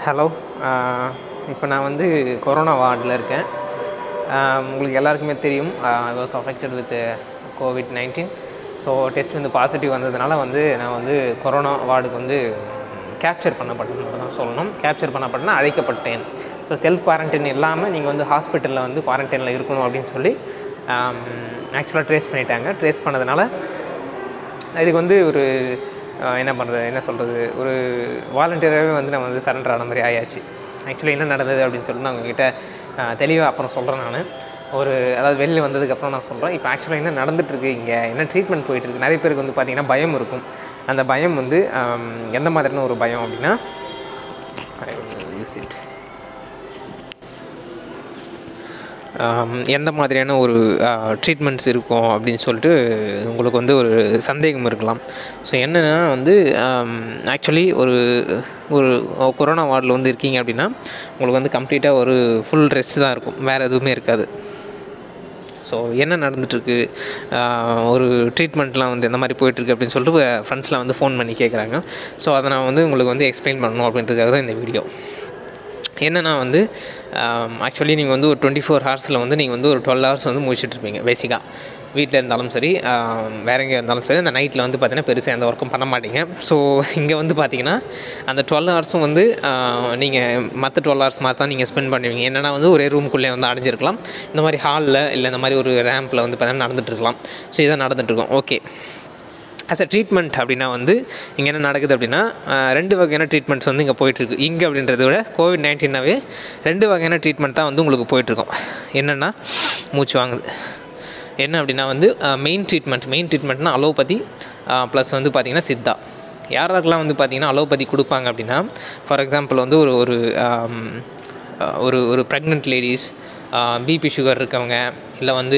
Hello. இப்போ நான் வந்து கொரோனா வார்டில் இருக்கேன். உங்களுக்கு எல்லாருக்குமே தெரியும், I was affected with COVID-19. So test வந்து பாசிட்டிவ் வந்ததுனால வந்து நான் வந்து கொரோனா வார்டுக்கு வந்து கேப்சர் பண்ணப்பட்டேன்னு தான் சொல்லணும். கேப்சர் பண்ணப்பட்டேன்னா அழைக்கப்பட்டேன். ஸோ செல்ஃப் குவாரண்டைன் இல்லாமல் நீங்கள் வந்து ஹாஸ்பிட்டலில் வந்து குவாரண்டைனில் இருக்கணும் அப்படின்னு சொல்லி ஆக்சுவலாக ட்ரேஸ் பண்ணிட்டாங்க. ட்ரேஸ் பண்ணதுனால இதுக்கு வந்து ஒரு என்ன சொல்கிறது, ஒரு வாலண்டியராகவே வந்து நம்ம வந்து சரண்டர் ஆன மாதிரி ஆயாச்சு. ஆக்சுவலி என்ன நடந்தது அப்படின்னு சொல்லிட்டு நான் உங்ககிட்ட தெளிவாக அப்புறம் சொல்கிறேன். நான் அதாவது வெளியில் வந்ததுக்கப்புறம் நான் சொல்கிறேன். இப்போ ஆக்சுவலாக என்ன நடந்துகிட்ருக்கு, இங்கே என்ன ட்ரீட்மெண்ட் போயிட்டுருக்கு. நிறைய பேருக்கு வந்து பார்த்திங்கன்னா பயம் இருக்கும். அந்த பயம் வந்து எந்த மாதிரியான ஒரு பயம் அப்படின்னா, எந்த மாதிரியான ஒரு ட்ரீட்மெண்ட்ஸ் இருக்கும் அப்படின்னு சொல்லிட்டு உங்களுக்கு வந்து ஒரு சந்தேகம் இருக்கலாம். ஸோ என்னென்னா வந்து ஆக்சுவலி ஒரு கொரோனா வார்டில் வந்து இருக்கீங்க அப்படின்னா உங்களுக்கு வந்து கம்ப்ளீட்டாக ஒரு ஃபுல் ரெஸ்ட் தான் இருக்கும், வேறு எதுவுமே இருக்காது. ஸோ என்ன நடந்துகிட்ருக்கு, ஒரு ட்ரீட்மெண்ட்லாம் வந்து எந்த மாதிரி போயிட்டுருக்கு அப்படின்னு சொல்லிட்டு ஃப்ரெண்ட்ஸ்லாம் வந்து ஃபோன் பண்ணி கேட்குறாங்க. ஸோ அதை நான் வந்து உங்களுக்கு வந்து எக்ஸ்பிளைன் பண்ணணும் அப்படின்றதுக்காக தான் இந்த வீடியோ. என்னென்னா வந்து ஆக்சுவலி நீங்கள் வந்து ஒரு 24 ஹவர்ஸில் வந்து நீங்கள் வந்து ஒரு 12 ஹவர்ஸ் வந்து முடிச்சுட்ருப்பீங்க. பேசிக்காக வீட்டில் இருந்தாலும் சரி, வேறு எங்கே இருந்தாலும் சரி, அந்த நைட்டில் வந்து பார்த்திங்கன்னா பெருசாக எந்த ஒர்க்கும் பண்ண மாட்டீங்க. ஸோ இங்கே வந்து பார்த்திங்கன்னா அந்த 12 ஹவர்ஸும் வந்து நீங்கள் மற்ற 12 ஹவர்ஸ் மாதிரி தான் நீங்கள் ஸ்பெண்ட் பண்ணுவீங்க. என்னென்னா வந்து ஒரே ரூம்குள்ளே வந்து அடைஞ்சிருக்கலாம், இந்த மாதிரி ஹாலில் இல்லை இந்த மாதிரி ஒரு ரேம்பில் வந்து பார்த்திங்கன்னா நடந்துகிட்ருக்கலாம். ஸோ இதான் நடந்துகிட்ருக்கோம். ஓகே, ஆஸ் அ ட்ரீட்மெண்ட் அப்படின்னா வந்து இங்கே என்ன நடக்குது அப்படின்னா 2 வகையான ட்ரீட்மெண்ட்ஸ் வந்து இங்கே போயிட்டுருக்கு. இங்கே அப்படின்றத விட COVID-19னாவே 2 வகையான ட்ரீட்மெண்ட் தான் வந்து உங்களுக்கு போயிட்டுருக்கோம். என்னென்னா மூச்சு வாங்குது. என்ன அப்படின்னா வந்து மெயின் ட்ரீட்மெண்ட்னா அலோபதி ப்ளஸ் வந்து பார்த்திங்கன்னா சித்தா. யாரெல்லாம் வந்து பார்த்திங்கன்னா அலோபதி கொடுப்பாங்க அப்படின்னா, ஃபார் எக்ஸாம்பிள் வந்து ஒரு ப்ரெக்னென்ட் லேடிஸ், பிபி சுகர் இருக்கவங்க, இல்லை வந்து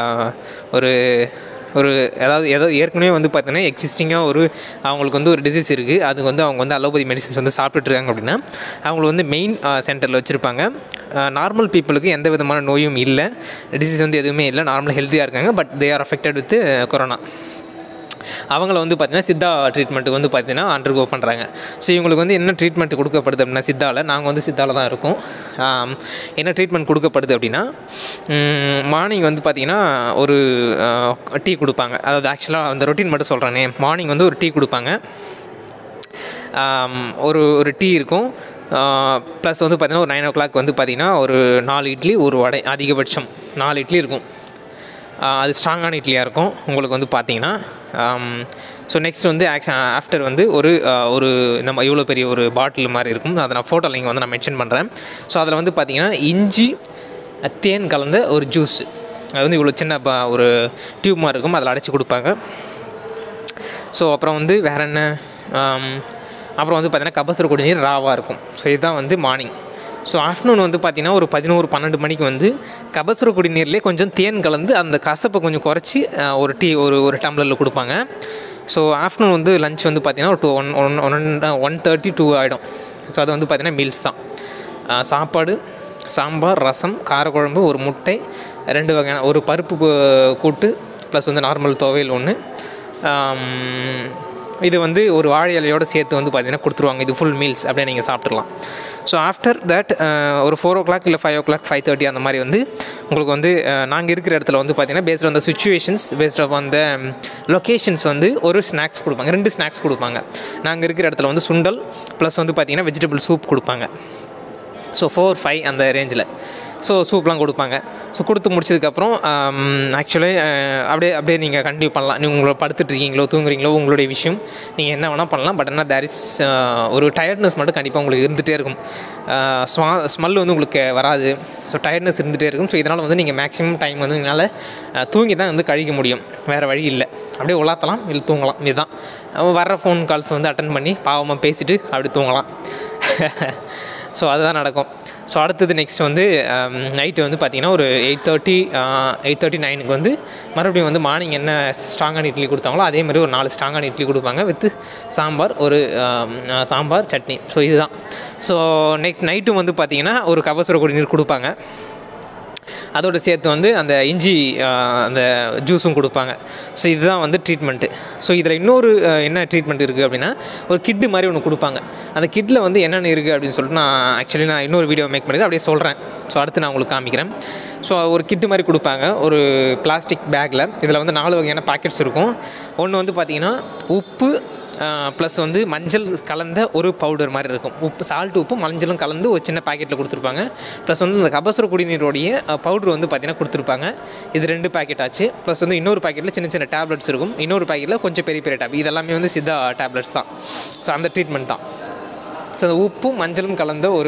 ஏதாவது ஏற்கனவே வந்து பார்த்தீங்கன்னா எக்ஸிஸ்டிங்காக அவங்களுக்கு வந்து ஒரு டிசீஸ் இருக்குது, அதுக்கு வந்து அவங்க வந்து அலோபதி மெடிசன்ஸ் வந்து சாப்பிட்டுருக்காங்க அப்படின்னா அவங்களுக்கு வந்து மெயின் சென்டரில் வச்சுருப்பாங்க. நார்மல் பீப்புளுக்கு எந்த விதமான நோயும் இல்லை, டிசீஸ் வந்து எதுவுமே இல்லை, நார்மலாக ஹெல்த்தியாக இருக்காங்க. But they are affected with corona. அவங்கள வந்து பார்த்திங்கன்னா சித்தா ட்ரீட்மெண்ட்டுக்கு வந்து பார்த்திங்கன்னா அண்டர்கோ பண்ணுறாங்க. ஸோ இவங்களுக்கு வந்து என்ன ட்ரீட்மெண்ட் கொடுக்கப்படுது அப்படின்னா, நாங்கள் வந்து சித்தாவில் தான் இருக்கோம். என்ன ட்ரீட்மெண்ட் கொடுக்கப்படுது அப்படின்னா, மார்னிங் வந்து பார்த்திங்கன்னா ஒரு டீ கொடுப்பாங்க. அதாவது ஆக்சுவலாக அந்த ரொட்டீன் மட்டும் சொல்கிறேனே, மார்னிங் வந்து ஒரு டீ கொடுப்பாங்க, ஒரு டீ இருக்கும். ப்ளஸ் வந்து பார்த்திங்கன்னா ஒரு 9 o'clock வந்து பார்த்திங்கன்னா ஒரு 4 இட்லி ஒரு வடை, அதிகபட்சம் 4 இட்லி இருக்கும். அது ஸ்ட்ராங்கான இட்லியாக இருக்கும் உங்களுக்கு வந்து பார்த்திங்கன்னா. ஸோ நெக்ஸ்ட் வந்து ஆஃப்டர் வந்து ஒரு நம்ம இவ்வளோ பெரிய ஒரு பாட்டில் மாதிரி இருக்கும். அதை நான் ஃபோட்டோவில் இங்கே வந்து நான் மென்ஷன் பண்ணுறேன். ஸோ அதில் வந்து பார்த்திங்கன்னா இஞ்சி தேன் கலந்த ஒரு ஜூஸ், அது வந்து இவ்வளோ சின்ன ஒரு டியூப் மாதிரி இருக்கும், அதில் அடைச்சி கொடுப்பாங்க. ஸோ அப்புறம் வந்து வேறு என்ன, அப்புறம் வந்து பார்த்திங்கன்னா கபசுர குடிநீர் ராவாக இருக்கும். ஸோ இதுதான் வந்து மார்னிங். ஸோ ஆஃப்டர்நூன் வந்து பார்த்திங்கன்னா ஒரு 11-12 மணிக்கு வந்து கபசுர குடிநீர்லேயே கொஞ்சம் தேன் கலந்து அந்த கசப்பை கொஞ்சம் குறைச்சி ஒரு டீ ஒரு டம்ளரில் கொடுப்பாங்க. ஸோ ஆஃப்டர்நூன் வந்து லஞ்ச் வந்து பார்த்திங்கன்னா ஒரு 1:30-2 ஆகிடும். ஸோ அது வந்து பார்த்திங்கன்னா மீல்ஸ் தான். சாப்பாடு, சாம்பார், ரசம், காரக்குழம்பு, ஒரு முட்டை, 2 வகையான ஒரு பருப்பு கூட்டு ப்ளஸ் வந்து நார்மல் துவையல் ஒன்று. இது வந்து ஒரு வாழை இலையோடு சேர்த்து வந்து பார்த்திங்கன்னா கொடுத்துருவாங்க. இது ஃபுல் மீல்ஸ் அப்படியே நீங்கள் சாப்பிட்றலாம். ஸோ ஆஃப்டர் தட் ஒரு 4 o'clock இல்லை 5 o'clock 5:30 அந்த மாதிரி வந்து உங்களுக்கு வந்து நாங்கள் இருக்கிற இடத்துல வந்து பார்த்திங்கன்னா based on the situations, based of அந்த லொக்கேஷன்ஸ் வந்து ஒரு ஸ்நாக்ஸ் கொடுப்பாங்க, 2 ஸ்நாக்ஸ் கொடுப்பாங்க. நாங்கள் இருக்கிற இடத்துல வந்து சுண்டல் ப்ளஸ் வந்து பார்த்திங்கன்னா வெஜிடபிள் சூப் கொடுப்பாங்க. ஸோ 4-5 அந்த ரேஞ்சில் ஸோ சூப்லாம் கொடுப்பாங்க. ஸோ கொடுத்து முடிச்சதுக்கப்புறம் ஆக்சுவலி அப்படியே நீங்கள் கண்டினியூ பண்ணலாம். நீங்கள் உங்களை படுத்துட்ருக்கீங்களோ தூங்குறீங்களோ உங்களுடைய விஷயம், நீங்கள் என்ன வேணால் பண்ணலாம். பட் ஆனால் தேர் இஸ் ஒரு டயர்ட்னஸ் மட்டும் கண்டிப்பாக உங்களுக்கு இருந்துகிட்டே இருக்கும். ஸ்மெல் வந்து உங்களுக்கு வராது. ஸோ டயர்ட்னஸ் இருந்துகிட்டே இருக்கும். ஸோ இதனால் வந்து நீங்கள் மேக்ஸிமம் டைம் வந்து என்னால் தூங்கி தான் வந்து கழிக்க முடியும், வேறு வழி இல்லை. அப்படியே உலாத்தலாம் இல்லை தூங்கலாம். இதுதான் வர்ற ஃபோன் கால்ஸ் வந்து அட்டன் பண்ணி பாவமாக பேசிவிட்டு அப்படி தூங்கலாம். ஸோ அதுதான் நடக்கும். ஸோ அடுத்தது நெக்ஸ்ட் வந்து நைட்டு வந்து பார்த்திங்கன்னா ஒரு 8:30-9க்கு வந்து மறுபடியும் வந்து மார்னிங் என்ன ஸ்ட்ராங்கான இட்லி கொடுத்தாங்களோ அதே மாதிரி ஒரு 4 ஸ்ட்ராங்கான இட்லி கொடுப்பாங்க வித் சாம்பார், சாம்பார் சட்னி. ஸோ இதுதான். ஸோ நெக்ஸ்ட் நைட்டும் வந்து பார்த்திங்கன்னா ஒரு கபசுர குடிநீர் கொடுப்பாங்க. அதோடு சேர்த்து வந்து அந்த இஞ்சி அந்த ஜூஸும் கொடுப்பாங்க. ஸோ இதுதான் வந்து ட்ரீட்மெண்ட்டு. ஸோ இதில் இன்னொரு என்ன ட்ரீட்மெண்ட் இருக்குது அப்படின்னா, ஒரு கிட்டு மாதிரி ஒன்று கொடுப்பாங்க. அந்த கிட்டில் வந்து என்னென்ன இருக்குது அப்படின்னு சொல்லிட்டு நான் இன்னொரு வீடியோ மேக் பண்ணிட்டு அப்படியே சொல்கிறேன். ஸோ அடுத்து நான் உங்களுக்கு காமிக்கிறேன். ஸோ ஒரு கிட்டு மாதிரி கொடுப்பாங்க ஒரு பிளாஸ்டிக் பேக்கில். இதில் வந்து 4 வகையான பாக்கெட்ஸ் இருக்கும். ஒன்று வந்து பார்த்திங்கன்னா உப்பு ப்ளஸ் வந்து மஞ்சள் கலந்த ஒரு பவுடர் மாதிரி இருக்கும். சால்ட் உப்பு மஞ்சளும் கலந்து ஒரு சின்ன பாக்கெட்டில் கொடுத்துருப்பாங்க. ப்ளஸ் வந்து இந்த கபசுர குடிநீரோடைய பவுட்ரு வந்து பார்த்திங்கன்னா கொடுத்துருப்பாங்க. இது 2 பாக்கெட் ஆச்சு. ப்ளஸ் வந்து இன்னொரு பாக்கெட்டில் சின்ன சின்ன டேப்லெட்ஸ் இருக்கும். இன்னொரு பாக்கெட்டில் கொஞ்சம் பெரிய பெரிய டேப். இதெல்லாமே வந்து சித்தா டேப்லெட்ஸ் தான். ஸோ அந்த ட்ரீட்மெண்ட் தான். ஸோ அந்த உப்பும் மஞ்சளும் கலந்த ஒரு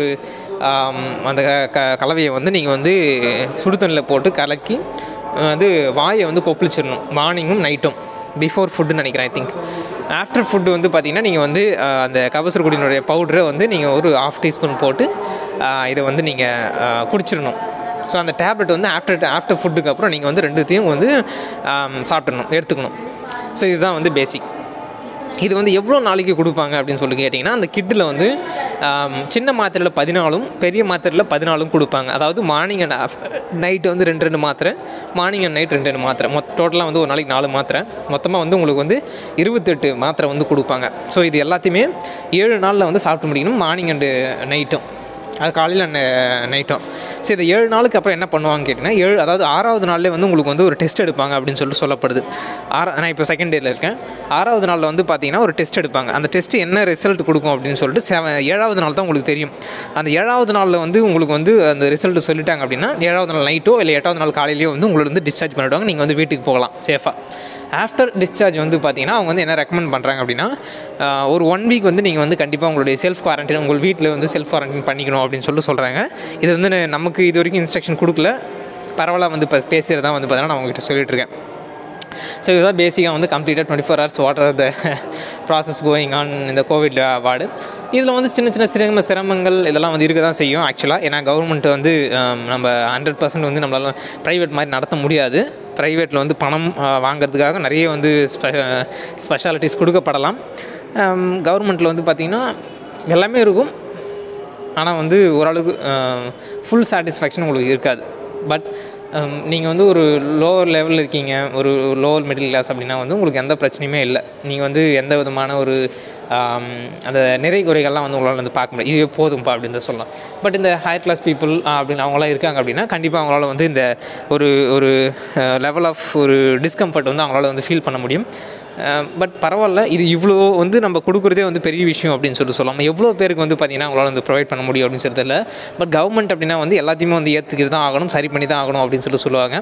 அந்த கலவையை வந்து நீங்கள் வந்து சுடு தண்ணியில் போட்டு கலக்கி வந்து வாயை வந்து கொப்பளிச்சிடணும். மார்னிங்கும் நைட்டும் பிஃபோர் ஃபுட்டுன்னு நினைக்கிறேன். ஐ திங்க் ஆஃப்டர் ஃபுட்டு வந்து பார்த்திங்கன்னா நீங்கள் வந்து அந்த கபசுர குடியினுடைய பவுடரை வந்து நீங்கள் ஒரு 1/2 டீஸ்பூன் போட்டு இதை வந்து நீங்கள் குடிச்சிடணும். ஸோ அந்த டேப்லெட் வந்து ஆஃப்டர் ஃபுட்டுக்கு அப்புறம் நீங்கள் வந்து 2த்தையும் வந்து சாப்பிட்றணும், எடுத்துக்கணும். ஸோ இதுதான் வந்து பேசிக். இது வந்து எவ்வளோ நாளைக்கு கொடுப்பாங்க அப்படின்னு சொல்லி கேட்டிங்கன்னா, அந்த கிட்டில் வந்து சின்ன மாத்திரையில் 14ம் பெரிய மாத்திரையில் 14ம் கொடுப்பாங்க. அதாவது மார்னிங் அண்ட் நைட்டு வந்து 2 மாத்திரை, மார்னிங் அண்ட் நைட் 2 மாத்திரை, டோட்டலாக வந்து ஒரு நாளைக்கு 4 மாத்திரை, மொத்தமாக வந்து உங்களுக்கு வந்து 28 மாத்திரை வந்து கொடுப்பாங்க. ஸோ இது எல்லாத்தையுமே 7 நாளில் வந்து சாப்பிட்டு முடிக்கணும், மார்னிங் அண்டு நைட்டும், அது காலையில் நைட்டும். ஸோ இந்த 7 நாளுக்கு அப்புறம் என்ன பண்ணுவாங்கன்னு கேட்டிங்கன்னா, அதாவது 6வது நாள்லேயே வந்து உங்களுக்கு வந்து ஒரு டெஸ்ட் எடுப்பாங்க அப்படின்னு சொல்லிட்டு சொல்லப்படுது. நான் இப்போ செகண்ட் இயரில் இருக்கேன். 6வது நாளில் வந்து பார்த்திங்கன்னா ஒரு டெஸ்ட் எடுப்பாங்க. அந்த டெஸ்ட்டு என்ன ரிசல்ட் கொடுக்கும் அப்படின்னு சொல்லிட்டு 7வது நாள் தான் உங்களுக்கு தெரியும். அந்த 7வது நாளில் வந்து உங்களுக்கு வந்து அந்த ரிசல்ட் சொல்லிட்டாங்க அப்படின்னா 7வது நாள் நைட்டோ இல்லை 8வது நாள் காலையிலையோ வந்து உங்களுக்கு வந்து டிஸ்சார்ஜ் பண்ணிவிடுவாங்க. நீங்கள் வந்து வீட்டுக்கு போகலாம் சேஃபாக. ஆஃப்டர் டிஸ்சார்ஜ் வந்து பார்த்திங்கன்னா அவங்க வந்து என்ன ரெக்கமெண்ட் பண்ணுறாங்க அப்படின்னா, ஒரு 1 வீக் வந்து நீங்கள் வந்து கண்டிப்பாக உங்களுடைய செல்ஃப் குவாரண்டைன் உங்கள் வீட்டில் வந்து செல்ஃப் குவாரண்டைன் பண்ணிக்கணும் அப்படின்னு சொல்கிறாங்க. இது வந்து நமக்கு இது வரைக்கும் இன்ஸ்ட்ரக்ஷன் கொடுக்கல, பரவாயில்ல வந்து இப்போ பேசுகிறது தான் வந்து பார்த்தீங்கன்னா நான் உங்கள்கிட்ட சொல்லிட்டுருக்கேன். ஸோ இதுதான் பேசிக்காக வந்து கம்ப்ளீட்டாக 24 hours what are the process going on இந்த கோவிட் வார்டு. இதில் வந்து சின்ன சிரமங்கள் இதெல்லாம் வந்து இருக்க தான் செய்யும் ஆக்சுவலாக. ஏன்னா கவர்மெண்ட் வந்து நம்ம 100% வந்து நம்மளால் ப்ரைவேட் மாதிரி நடத்த முடியாது. ப்ரைவேட்டில் வந்து பணம் வாங்கிறதுக்காக நிறைய வந்து ஸ்பெஷாலிட்டிஸ் கொடுக்கப்படலாம். கவர்மெண்ட்டில் வந்து பார்த்திங்கன்னா எல்லாமே இருக்கும், ஆனால் வந்து ஓரளவுக்கு ஃபுல் சாட்டிஸ்ஃபேக்ஷன் உங்களுக்கு இருக்காது. பட் நீங்கள் வந்து ஒரு லோவர் லெவலில் இருக்கீங்க, ஒரு லோவர் மிடில் கிளாஸ் அப்படின்னா வந்து உங்களுக்கு எந்த பிரச்சனையுமே இல்லை. நீங்கள் வந்து எந்த விதமான ஒரு அந்த நிறை குறைகள்லாம் வந்து உங்களால் வந்து பார்க்க முடியாது. இதுவே போதும்பா அப்படின்னு தான் சொல்லலாம். பட் இந்த ஹையர் கிளாஸ் பீப்புள் அப்படின்னு அவங்களாம் இருக்காங்க அப்படின்னா கண்டிப்பாக அவங்களால வந்து இந்த ஒரு லெவல் ஆஃப் ஒரு டிஸ்கம்ஃபர்ட் வந்து அவங்களால வந்து ஃபீல் பண்ண முடியும். பட் பரவாயில்ல, இது இவ்வளோ வந்து நம்ம கொடுக்குறதே வந்து பெரிய விஷயம் அப்படின்னு சொல்லலாம். எவ்வளோ பேருக்கு வந்து பார்த்திங்கன்னா அவங்களால வந்து ப்ரொவைட் பண்ண முடியும் அப்படின்னு சொல்கிறதில்ல. பட் கவர்மெண்ட் அப்படின்னா வந்து எல்லாத்தையுமே வந்து ஏற்றுக்கிட்டு தான் ஆகணும், சரி பண்ணி தான் ஆகணும் அப்படின்னு சொல்லுவாங்க.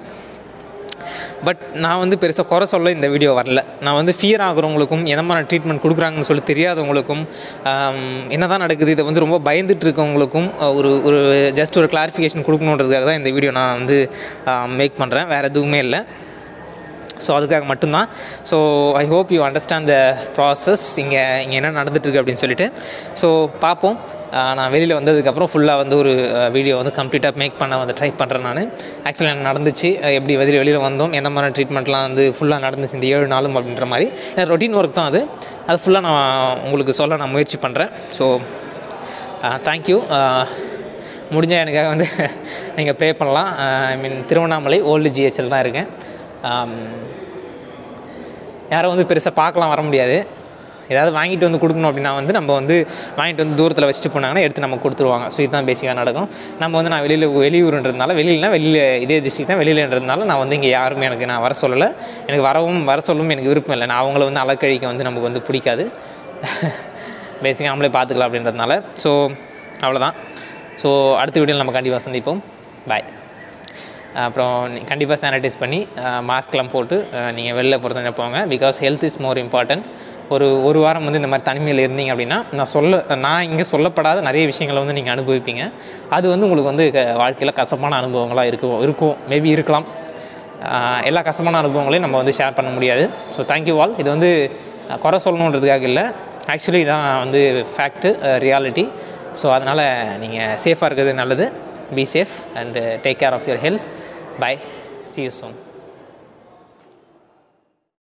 பட் நான் வந்து பெருசாக குறை சொல்ல இந்த வீடியோ வரல. நான் வந்து ஃபியர் ஆகிறவங்களுக்கும் எந்த மாதிரி ட்ரீட்மெண்ட் கொடுக்குறாங்கன்னு சொல்லி தெரியாதவங்களுக்கும் என்ன தான் நடக்குது இதை வந்து ரொம்ப பயந்துட்டு இருக்கவங்களுக்கும் ஒரு ஜஸ்ட் ஒரு கிளாரிஃபிகேஷன் கொடுக்கணுன்றதுக்காக தான் இந்த வீடியோ நான் வந்து மேக் பண்ணுறேன். வேறு எதுவுமே இல்லை. ஸோ அதுக்காக மட்டும்தான். So I hope you understand the process இங்கே என்ன நடந்துகிட்ருக்கு அப்படின்னு சொல்லிட்டு. ஸோ பார்ப்போம். நான் வெளியில் வந்ததுக்கப்புறம் ஃபுல்லாக வந்து ஒரு வீடியோ வந்து கம்ப்ளீட்டாக மேக் பண்ண வந்து ட்ரை பண்ணுறேன் நான். ஆக்சுவலாக எனக்கு நடந்துச்சு, எப்படி வெளியில் வந்தோம், எந்த மாதிரி ட்ரீட்மெண்ட்லாம் வந்து ஃபுல்லாக நடந்துச்சு இந்த 7 நாளும் அப்படின்ற மாதிரி. ஏன்னா ரொட்டீன் ஒர்க் தான் அது ஃபுல்லாக நான் உங்களுக்கு சொல்ல நான் முயற்சி பண்ணுறேன். So thank you. முடிஞ்சால் எனக்காக வந்து நீங்கள் ப்ரே பண்ணலாம். ஐ மீன் திருவண்ணாமலை ஓல்டு ஜிஹெச்எல் தான் இருக்கேன். யாரும் வந்து பெருசாக பார்க்கலாம் வர முடியாது. ஏதாவது வாங்கிட்டு வந்து கொடுக்கணும் அப்படின்னா வந்து நம்ம வந்து வாங்கிட்டு வந்து தூரத்தில் வச்சுட்டு போனாங்கன்னா எடுத்து நம்ம கொடுத்துருவாங்க. ஸோ இதுதான் பேசிக்காக நடக்கும். நம்ம வந்து நான் வெளியூருன்றதுனால வெளியில் இதே டிஸ்ட்ரிக் தான் வெளியிலன்றதுனால நான் வந்து இங்கே யாருமே நான் வர சொல்லலை. எனக்கு வர சொல்லவும் எனக்கு விருப்பம் இல்லை. நான் அவங்கள வந்து அலக்கழிக்க வந்து நமக்கு வந்து பிடிக்காது. பேசிக்காக நம்மளே பார்த்துக்கலாம் அப்படின்றதுனால. ஸோ அவ்வளோதான். ஸோ அடுத்த வீடியோவில் நம்ம கண்டிப்பாக சந்திப்போம். பாய். அப்புறம் கண்டிப்பாக சானிடைஸ் பண்ணி மாஸ்க்லாம் போட்டு நீங்கள் வெளில பொறுத்தவரை போங்க. Because health is more important. ஒரு வாரம் வந்து இந்த மாதிரி தனிமையில் இருந்தீங்க அப்படின்னா நான் இங்கே சொல்லப்படாத நிறைய விஷயங்களை வந்து நீங்கள் அனுபவிப்பீங்க. அது வந்து உங்களுக்கு வந்து வாழ்க்கையில் கசப்பான அனுபவங்களாக இருக்கும் மேபி இருக்கலாம். எல்லா கசப்பான அனுபவங்களையும் நம்ம வந்து ஷேர் பண்ண முடியாது. So thank you all. இது வந்து குறை சொல்லணுன்றதுக்காக இல்லை, ஆக்சுவலி இதான் வந்து ஃபேக்ட்டு, ரியாலிட்டி. ஸோ அதனால் நீங்கள் சேஃபாக இருக்கிறது நல்லது. Be safe and take care of your health. Bye. See you soon.